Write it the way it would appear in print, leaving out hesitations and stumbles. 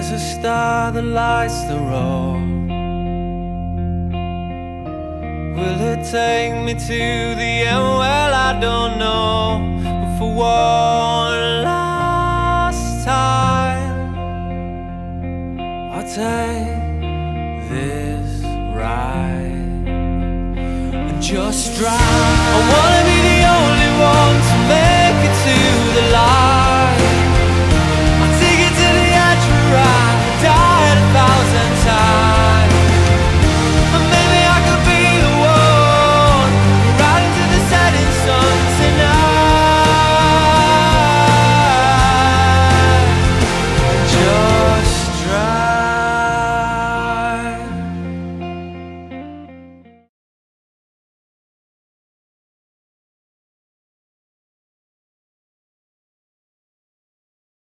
There's a star that lights the road. Will it take me to the end? Well, I don't know. But for one last time, I'll take this ride and just drive. I wanna